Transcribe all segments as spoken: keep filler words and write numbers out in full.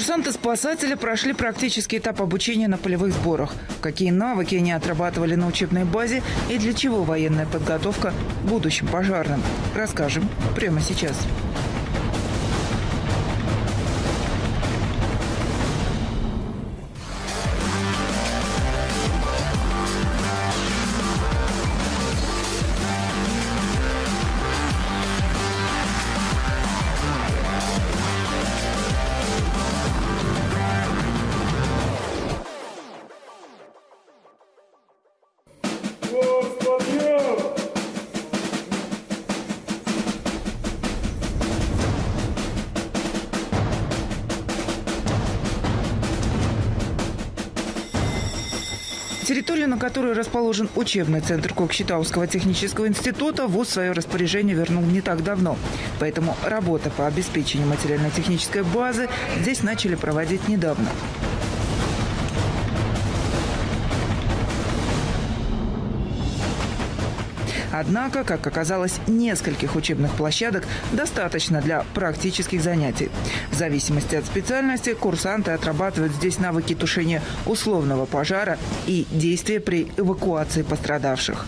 Курсанты-спасатели прошли практический этап обучения на полевых сборах. Какие навыки они отрабатывали на учебной базе и для чего военная подготовка будущим пожарным, расскажем прямо сейчас. Территорию, на которой расположен учебный центр Кокшетауского технического института, вуз в свое распоряжение вернул не так давно. Поэтому работа по обеспечению материально-технической базы здесь начали проводить недавно. Однако, как оказалось, нескольких учебных площадок достаточно для практических занятий. В зависимости от специальности курсанты отрабатывают здесь навыки тушения условного пожара и действия при эвакуации пострадавших.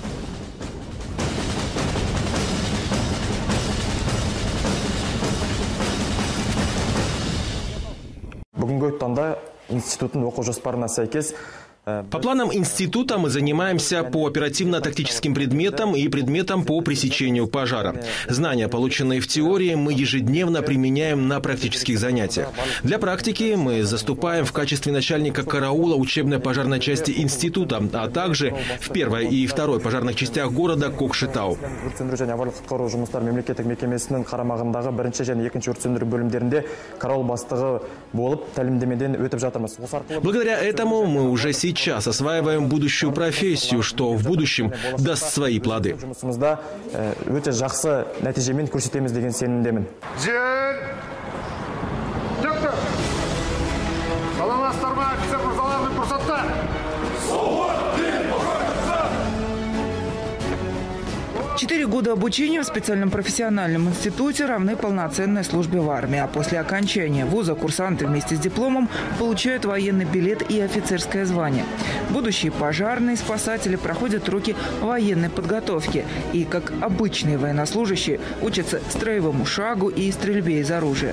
Бүгінгі таңда институттың оқу жоспарына сәйкес По планам института мы занимаемся по оперативно-тактическим предметам и предметам по пресечению пожара. Знания, полученные в теории, мы ежедневно применяем на практических занятиях. Для практики мы заступаем в качестве начальника караула учебной пожарной части института, а также в первой и второй пожарных частях города Кокшетау. Благодаря этому мы уже сейчас Сейчас осваиваем будущую профессию, что в будущем даст свои плоды. Четыре года обучения в специальном профессиональном институте равны полноценной службе в армии. А после окончания вуза курсанты вместе с дипломом получают военный билет и офицерское звание. Будущие пожарные спасатели проходят уроки военной подготовки и, как обычные военнослужащие, учатся строевому шагу и стрельбе из оружия.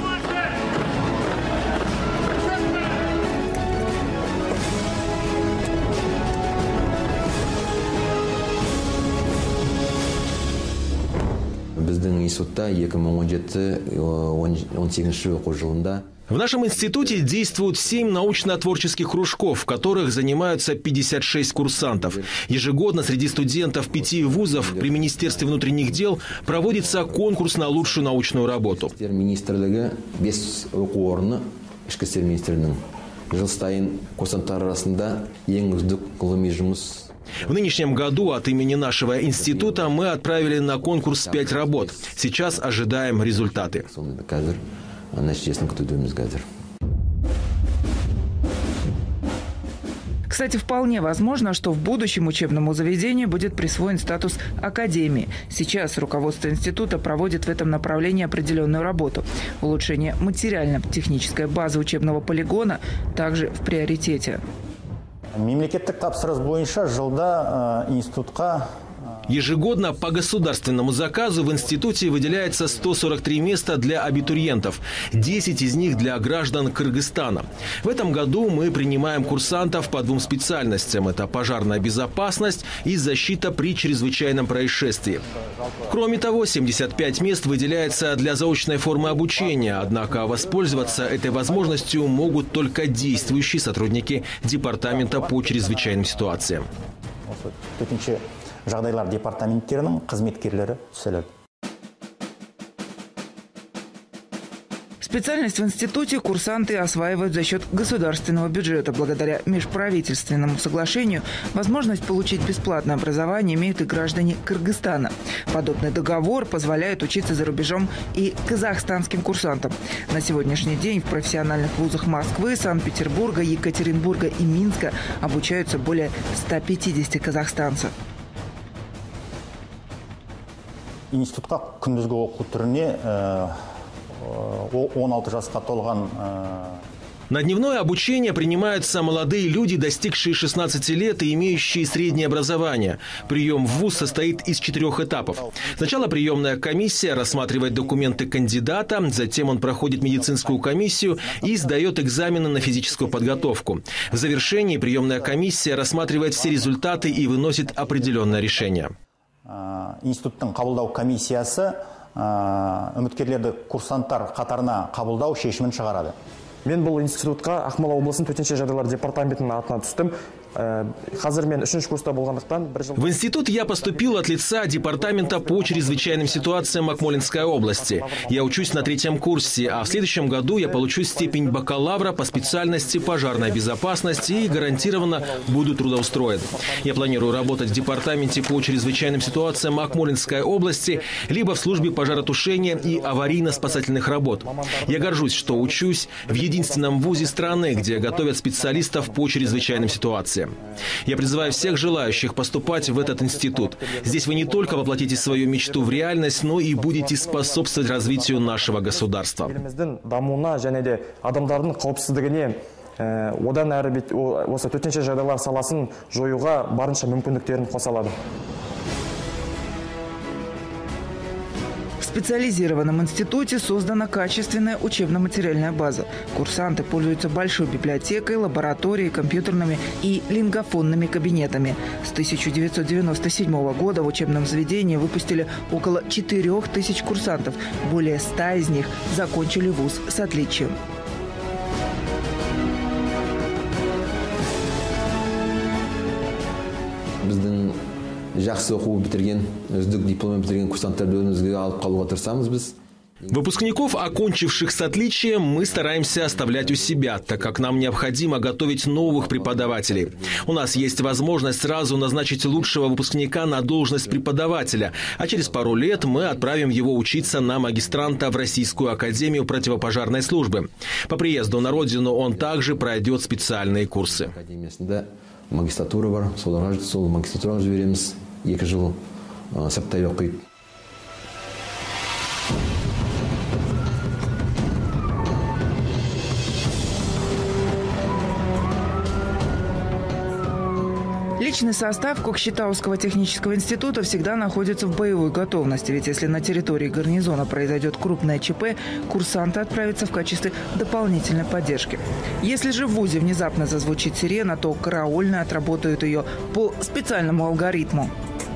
В нашем институте действуют семь научно-творческих кружков, в которых занимаются пятьдесят шесть курсантов. Ежегодно среди студентов пяти вузов при Министерстве внутренних дел проводится конкурс на лучшую научную работу. В нынешнем году от имени нашего института мы отправили на конкурс пять работ. Сейчас ожидаем результаты. Кстати, вполне возможно, что в будущем учебному заведению будет присвоен статус академии. Сейчас руководство института проводит в этом направлении определенную работу. Улучшение материально-технической базы учебного полигона также в приоритете. Мемлекеттік тапсырыс бойынша жылда институтқа Ежегодно по государственному заказу в институте выделяется сто сорок три места для абитуриентов, десять из них для граждан Кыргызстана. В этом году мы принимаем курсантов по двум специальностям. Это пожарная безопасность и защита при чрезвычайном происшествии. Кроме того, семьдесят пять мест выделяется для заочной формы обучения. Однако воспользоваться этой возможностью могут только действующие сотрудники Департамента по чрезвычайным ситуациям. жағдайлар департаменттерінің қызметкерлері түсіріледі. Специальность в институте курсанты осваивают за счет государственного бюджета. Благодаря межправительственному соглашению возможность получить бесплатное образование имеют и граждане Кыргызстана. Подобный договор позволяет учиться за рубежом и казахстанским курсантам. На сегодняшний день в профессиональных вузах Москвы, Санкт-Петербурга, Екатеринбурга и Минска обучаются более ста пятидесяти казахстанцев. Институтқа күндізгі оқу түріне он алты жасқа толған На дневное обучение принимаются молодые люди, достигшие шестнадцати лет и имеющие среднее образование. Прием в вуз состоит из четырех этапов. Сначала приемная комиссия рассматривает документы кандидата, затем он проходит медицинскую комиссию и сдает экзамены на физическую подготовку. В завершении приемная комиссия рассматривает все результаты и выносит определенное решение. Институттың қабылдау комиссиясы үміткерлерді курсанттар қатарына қабылдау шешімін шығарады. Мен бұл институтқа Ақмола облысының төтенше жағдайлар департаментінің атына түстім. Қазір мен үшінші курста болғандықтан бір жыл... В институт я поступил от лица департамента по чрезвычайным ситуациям Акмолинской области. Я учусь на третьем курсе, а в следующем году я получу степень бакалавра по специальности пожарная безопасность и гарантированно буду трудоустроен. Я планирую работать в департаменте по чрезвычайным ситуациям Акмолинской области, либо в службе пожаротушения и аварийно-спасательных работ. Я горжусь, что учусь в единственном вузе страны, где готовят специалистов по чрезвычайным ситуациям. Я призываю всех желающих поступать в этот институт. Здесь вы не только воплотите свою мечту в реальность, но и будете способствовать развитию нашего государства. Одан әрі осы төтенше жағдайлар саласын жоюға барынша мүмкіндіктерін қоса алады. В специализированном институте создана качественная учебно-материальная база. Курсанты пользуются большой библиотекой, лабораторией, компьютерными и лингофонными кабинетами. С тысяча девятьсот девяносто седьмого года в учебном заведении выпустили около четырёх тысяч курсантов. Более ста из них закончили вуз с отличием. Жақсы оқу бітірген, үздік диплом бітірген курсанттарды өзімізге алып қалуға тырысамыз біз. Выпускников, окончивших с отличием, мы стараемся оставлять у себя, так как нам необходимо готовить новых преподавателей. У нас есть возможность сразу назначить лучшего выпускника на должность преподавателя, а через пару лет мы отправим его учиться на магистранта в Российскую академию противопожарной службы. По приезду на родину он также пройдет специальные курсы. Магистратура бар, соларға сол магистратураға жібереміз. Екі жыл сәптай оқиды. Личный состав Кокшетауского технического института всегда находится в боевой готовности, ведь если на территории гарнизона произойдет крупное ЧП, курсанты отправятся в качестве дополнительной поддержки. Если же в вузе внезапно зазвучит сирена, то караульные отработают ее по специальному алгоритму.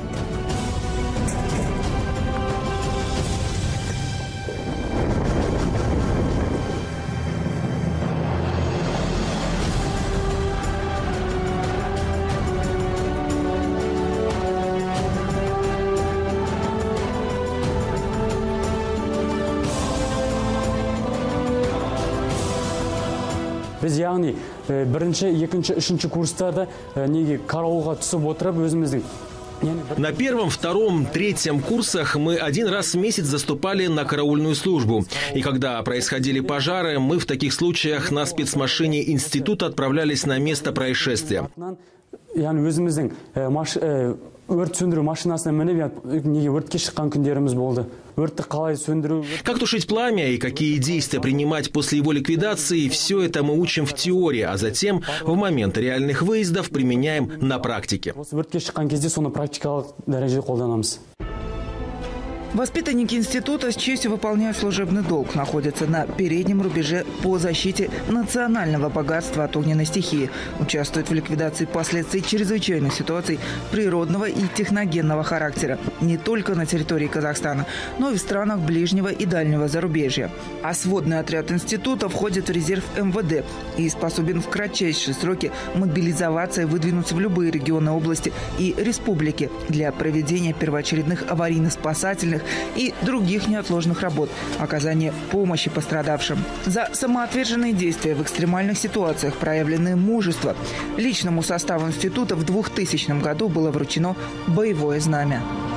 Біз яғни бірінші, екінші, үшінші курстарда неге караулға түсіп отырып өзіміздің. На первом, втором, третьем курсах мы один раз в месяц заступали на караульную службу. И когда происходили пожары, мы в таких случаях на спецмашине института отправлялись на место происшествия. Яғни өзіміздің өрт сөндіру машинасына мініп, неге өртке шыққан күндеріміз болды. Өртті қалай сөндіру. Как тушить пламя и какие действия принимать после его ликвидации, все это мы учим в теории, а затем в момент реальных выездов применяем на практике. Өртке шыққан кезде соны практикалық дәрежеде қолданамыз. Воспитанники института с честью выполняют служебный долг, находятся на переднем рубеже по защите национального богатства от огненной стихии, участвуют в ликвидации последствий чрезвычайных ситуаций природного и техногенного характера не только на территории Казахстана, но и в странах ближнего и дальнего зарубежья. А сводный отряд института входит в резерв эм вэ дэ и способен в кратчайшие сроки мобилизоваться и выдвинуться в любые регионы области и республики для проведения первоочередных аварийно-спасательных и других неотложных работ, оказания помощи пострадавшим. За самоотверженные действия в экстремальных ситуациях, проявленное мужество, личному составу института в двухтысячном году было вручено боевое знамя.